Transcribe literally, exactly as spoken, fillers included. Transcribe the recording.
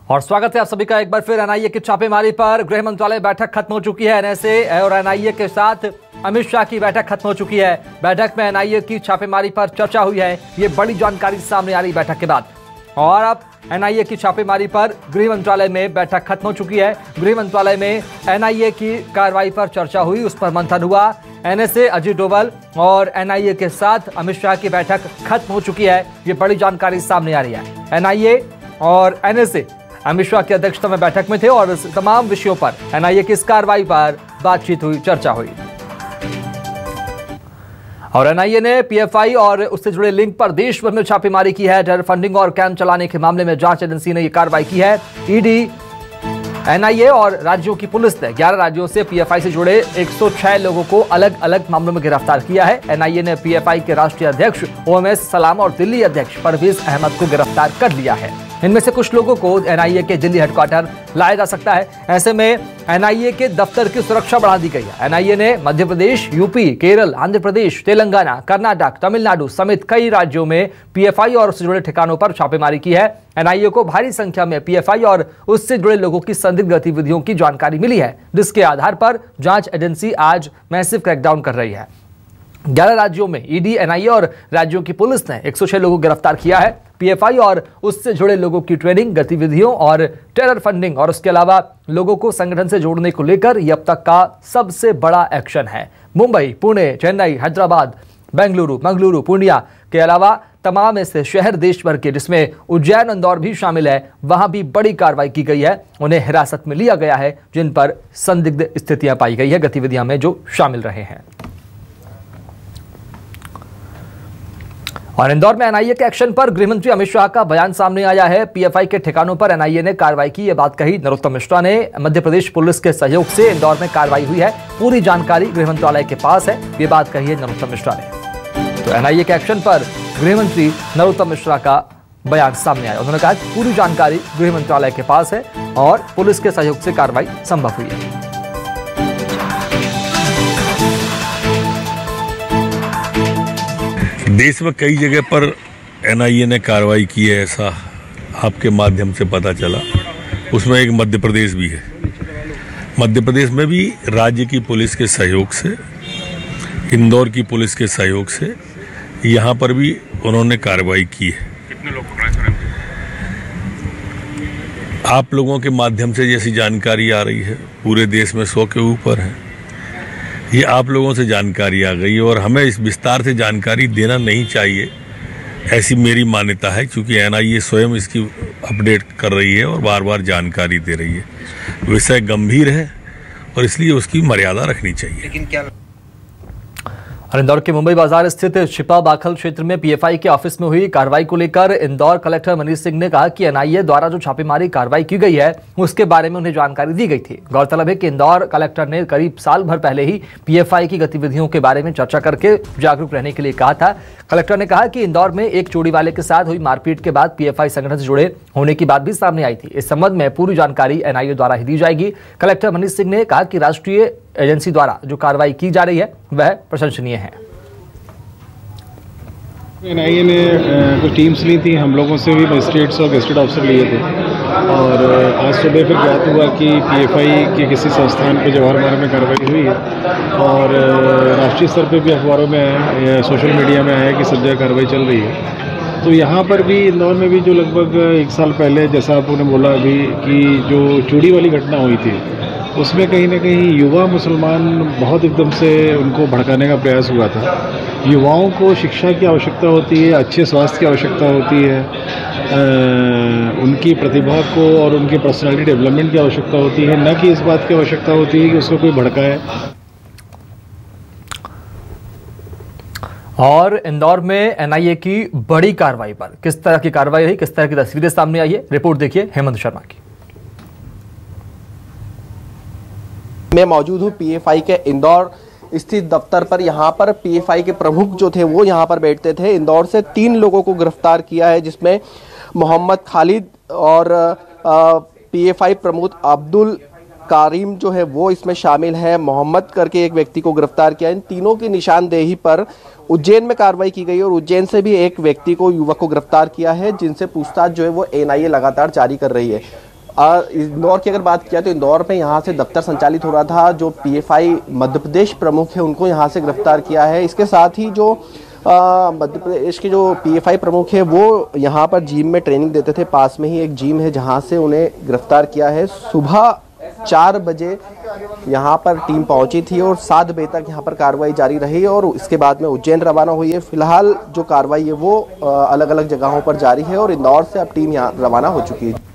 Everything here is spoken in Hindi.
और स्वागत है आप सभी का एक बार फिर। एनआईए की छापेमारी पर गृह मंत्रालय बैठक खत्म हो चुकी है। एनएसए और एनआईए के साथ अमित शाह की बैठक खत्म हो चुकी है। बैठक में एनआईए की छापेमारी पर चर्चा हुई है। ये बड़ी जानकारी सामने आ रही बैठक के बाद। और अब एनआईए की छापेमारी पर गृह मंत्रालय में बैठक खत्म हो चुकी है। गृह मंत्रालय में एनआईए की कार्रवाई पर चर्चा हुई, उस पर मंथन हुआ। एनएसए अजीत डोभाल और एनआईए के साथ अमित शाह की बैठक खत्म हो चुकी है। ये बड़ी जानकारी सामने आ रही है। एनआईए और एनएसए अमित शाह की अध्यक्षता में बैठक में थे और तमाम विषयों पर एनआईए की इस कार्रवाई पर बातचीत हुई, चर्चा हुई। और एनआईए ने पीएफआई और उससे जुड़े लिंक पर देश भर में छापेमारी की है। टेरर फंडिंग और कैंप चलाने के मामले में जांच एजेंसी ने यह कार्रवाई की है। ईडी, एनआईए और राज्यों की पुलिस ने ग्यारह राज्यों से पीएफआई से जुड़े एक सौ छह लोगों को अलग अलग मामलों में गिरफ्तार किया है। एनआईए ने पीएफआई के राष्ट्रीय अध्यक्ष ओएमएस सलाम और दिल्ली अध्यक्ष परवेज अहमद को गिरफ्तार कर लिया है। इनमें से कुछ लोगों को एनआईए के दिल्ली हेडक्वार्टर लाया जा सकता है। ऐसे में एनआईए के दफ्तर की सुरक्षा बढ़ा दी गई है। एनआईए ने मध्य प्रदेश, यूपी, केरल, आंध्र प्रदेश, तेलंगाना, कर्नाटक, तमिलनाडु समेत कई राज्यों में पीएफआई और उससे जुड़े ठिकानों पर छापेमारी की है। एनआईए को भारी संख्या में पीएफआई और उससे जुड़े लोगों की संदिग्ध गतिविधियों की जानकारी मिली है, जिसके आधार पर जांच एजेंसी आज मैसिव क्रैकडाउन कर रही है। ग्यारह राज्यों में ईडी, एनआईए और राज्यों की पुलिस ने एक सौ छह लोगों को गिरफ्तार किया है। पीएफआई और उससे जुड़े लोगों की ट्रेनिंग, गतिविधियों और टेरर फंडिंग और उसके अलावा लोगों को संगठन से जोड़ने को लेकर यह अब तक का सबसे बड़ा एक्शन है। मुंबई, पुणे, चेन्नई, हैदराबाद, बेंगलुरु, मंगलुरु, पूर्णिया के अलावा तमाम ऐसे शहर देश भर के, जिसमें उज्जैन, इंदौर भी शामिल है, वहां भी बड़ी कार्रवाई की गई है। उन्हें हिरासत में लिया गया है, जिन पर संदिग्ध स्थितियां पाई गई है, गतिविधियां में जो शामिल रहे हैं। और इंदौर में एनआईए के एक्शन पर गृहमंत्री अमित शाह का बयान सामने आया है। पीएफआई के ठिकानों पर एनआईए ने कार्रवाई की, ये बात कही नरोत्तम मिश्रा ने। मध्य प्रदेश पुलिस के सहयोग से इंदौर में कार्रवाई हुई है। पूरी जानकारी गृह मंत्रालय के पास है, ये बात कही है नरोत्तम मिश्रा ने। तो एनआईए के एक्शन पर गृहमंत्री नरोत्तम मिश्रा का बयान सामने आया। उन्होंने कहा कि पूरी जानकारी गृह मंत्रालय के पास है और पुलिस के सहयोग से कार्रवाई संभव हुई है। देश में कई जगह पर एनआईए ने कार्रवाई की है, ऐसा आपके माध्यम से पता चला। उसमें एक मध्य प्रदेश भी है। मध्य प्रदेश में भी राज्य की पुलिस के सहयोग से, इंदौर की पुलिस के सहयोग से यहाँ पर भी उन्होंने कार्रवाई की है। कितने लोग पकड़े सर? आप लोगों के माध्यम से जैसी जानकारी आ रही है, पूरे देश में सौ के ऊपर है। ये आप लोगों से जानकारी आ गई और हमें इस विस्तार से जानकारी देना नहीं चाहिए, ऐसी मेरी मान्यता है, क्योंकि एनआईए स्वयं इसकी अपडेट कर रही है और बार बार जानकारी दे रही है। विषय गंभीर है और इसलिए उसकी मर्यादा रखनी चाहिए। लेकिन क्या और इंदौर के मुंबई बाजार स्थित छिपा बाखल क्षेत्र में पीएफआई के ऑफिस में हुई कार्रवाई को लेकर इंदौर कलेक्टर मनीष सिंह ने कहा कि एनआईए द्वारा जो छापेमारी कार्रवाई की गई है, उसके बारे में उन्हें जानकारी दी गई थी। गौरतलब है कि इंदौर कलेक्टर ने करीब साल भर पहले ही पीएफआई की गतिविधियों के बारे में चर्चा करके जागरूक रहने के लिए कहा था। कलेक्टर ने कहा कि इंदौर में एक चूड़ी वाले के साथ हुई मारपीट के बाद पीएफआई संगठन से जुड़े होने की बात भी सामने आई थी। इस संबंध में पूरी जानकारी एनआईए द्वारा ही दी जाएगी। कलेक्टर मनीष सिंह ने कहा कि राष्ट्रीय एजेंसी द्वारा जो कार्रवाई की जा रही है वह प्रशंसनीय है। एनआईए ने कुछ टीम्स ली थी, हम लोगों से भी मजिस्ट्रेट्स और गेस्टेड ऑफिसर लिए थे और आज सुबह फिर ज्ञात हुआ कि पीएफआई के किसी संस्थान पे जवाहर मार्ग में कार्रवाई हुई है और राष्ट्रीय स्तर पे भी अखबारों में आया, सोशल मीडिया में आया कि सब जगह कार्रवाई चल रही है। तो यहाँ पर भी इंदौर में भी जो लगभग एक साल पहले, जैसा आपने बोला अभी, कि जो चूड़ी वाली घटना हुई थी, उसमें कहीं ना कहीं युवा मुसलमान बहुत एकदम से उनको भड़काने का प्रयास हुआ था। युवाओं को शिक्षा की आवश्यकता होती है, अच्छे स्वास्थ्य की आवश्यकता होती है, आ, उनकी प्रतिभा को और उनकी पर्सनालिटी डेवलपमेंट की आवश्यकता होती है, न कि इस बात की आवश्यकता होती है कि उसको कोई भड़काए। और इंदौर में एनआईए की बड़ी कार्रवाई पर किस तरह की कार्रवाई रही, किस तरह की तस्वीरें सामने आई है, रिपोर्ट देखिए हेमंत शर्मा की। मैं मौजूद हूँ पीएफआई के इंदौर स्थित दफ्तर पर। यहाँ पर पीएफआई के प्रमुख जो थे वो यहाँ पर बैठते थे। इंदौर से तीन लोगों को गिरफ्तार किया है, जिसमें मोहम्मद खालिद और पीएफआई प्रमुख अब्दुल कारिम जो है वो इसमें शामिल है। मोहम्मद करके एक व्यक्ति को गिरफ्तार किया। इन तीनों की निशानदेही पर उज्जैन में कार्रवाई की गई और उज्जैन से भी एक व्यक्ति को, युवक को गिरफ्तार किया है, जिनसे पूछताछ जो है वो एनआईए लगातार जारी कर रही है। इंदौर की अगर बात किया तो इंदौर में यहाँ से दफ्तर संचालित हो रहा था। जो पीएफआई मध्य प्रदेश प्रमुख है उनको यहाँ से गिरफ्तार किया है। इसके साथ ही जो मध्य प्रदेश के जो पीएफआई प्रमुख है वो यहाँ पर जिम में ट्रेनिंग देते थे। पास में ही एक जिम है जहाँ से उन्हें गिरफ्तार किया है। सुबह चार बजे यहाँ पर टीम पहुंची थी और सात बजे तक यहाँ पर कार्रवाई जारी रही और इसके बाद में उज्जैन रवाना हुई है। फिलहाल जो कार्रवाई है वो अलग अलग जगहों पर जारी है और इंदौर से अब टीम यहाँ रवाना हो चुकी है।